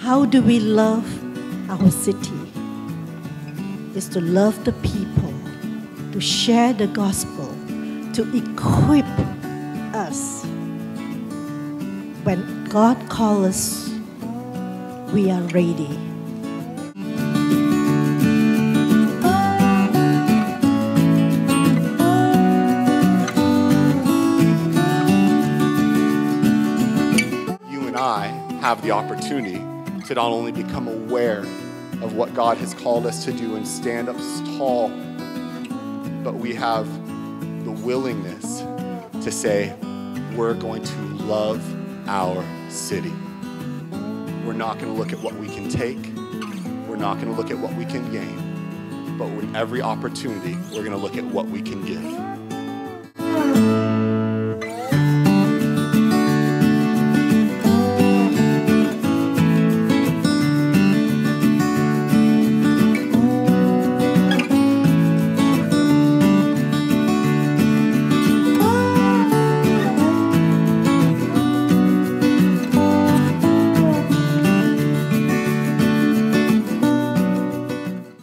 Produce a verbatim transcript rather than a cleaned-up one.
how do we love our city? Is to love the people, to share the gospel, to equip us. When God calls us, we are ready. You and I have the opportunity to not only become aware of what God has called us to do and stand up tall, but we have the willingness to say, we're going to love our city. We're not going to look at what we can take. We're not going to look at what we can gain. But with every opportunity, we're going to look at what we can give.